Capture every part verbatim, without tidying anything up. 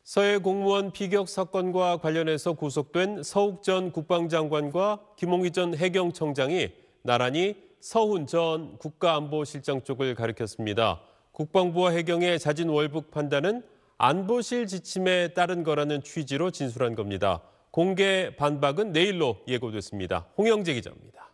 서해 공무원 피격 사건과 관련해서 구속된 서욱 전 국방장관과 김홍희 전 해경청장이 나란히 서훈 전 국가안보실장 쪽을 가리켰습니다. 국방부와 해경의 자진 월북 판단은 안보실 지침에 따른 거라는 취지로 진술한 겁니다. 공개 반박은 내일로 예고됐습니다. 홍영재 기자입니다.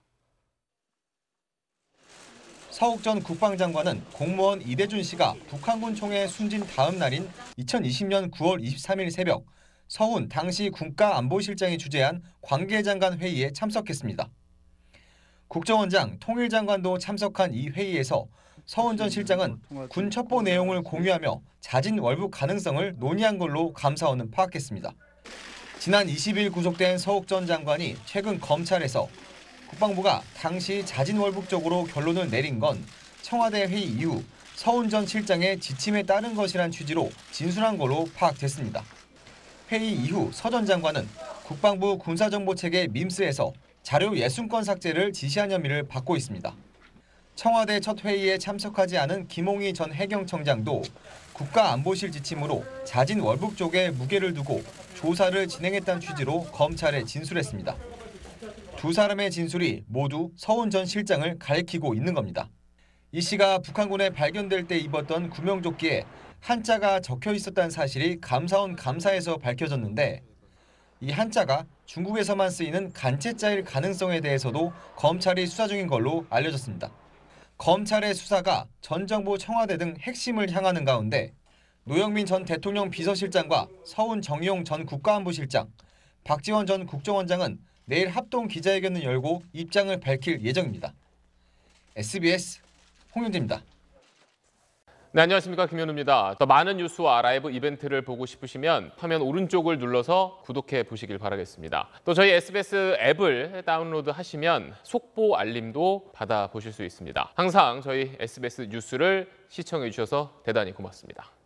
서욱 전 국방장관은 공무원 이대준 씨가 북한군 총에 숨진 다음 날인 이천이십 년 구월 이십삼일 새벽 서훈 당시 국가안보실장이 주재한 관계장관 회의에 참석했습니다. 국정원장, 통일장관도 참석한 이 회의에서 서훈 전 실장은 군 첩보 내용을 공유하며 자진 월북 가능성을 논의한 걸로 감사원은 파악했습니다. 지난 이십일 구속된 서욱 전 장관이 최근 검찰에서 국방부가 당시 자진 월북적으로 결론을 내린 건 청와대 회의 이후 서훈 전 실장의 지침에 따른 것이란 취지로 진술한 걸로 파악됐습니다. 회의 이후 서 전 장관은 국방부 군사정보체계 밈스에서 자료 예순 건 삭제를 지시한 혐의를 받고 있습니다. 청와대 첫 회의에 참석하지 않은 김홍희 전 해경청장도 국가안보실 지침으로 자진 월북 쪽에 무게를 두고 조사를 진행했다는 취지로 검찰에 진술했습니다. 두 사람의 진술이 모두 서훈 전 실장을 가리키고 있는 겁니다. 이 씨가 북한군에 발견될 때 입었던 구명조끼에 한자가 적혀 있었다는 사실이 감사원 감사에서 밝혀졌는데 이 한자가 중국에서만 쓰이는 간체자일 가능성에 대해서도 검찰이 수사 중인 걸로 알려졌습니다. 검찰의 수사가 전 정부 청와대 등 핵심을 향하는 가운데 노영민 전 대통령 비서실장과 서훈 정의용 전 국가안보실장, 박지원 전 국정원장은 내일 합동 기자회견을 열고 입장을 밝힐 예정입니다. 에스비에스 홍영재입니다. 네, 안녕하십니까. 김현우입니다. 더 많은 뉴스와 라이브 이벤트를 보고 싶으시면 화면 오른쪽을 눌러서 구독해 보시길 바라겠습니다. 또 저희 에스비에스 앱을 다운로드 하시면 속보 알림도 받아보실 수 있습니다. 항상 저희 에스비에스 뉴스를 시청해 주셔서 대단히 고맙습니다.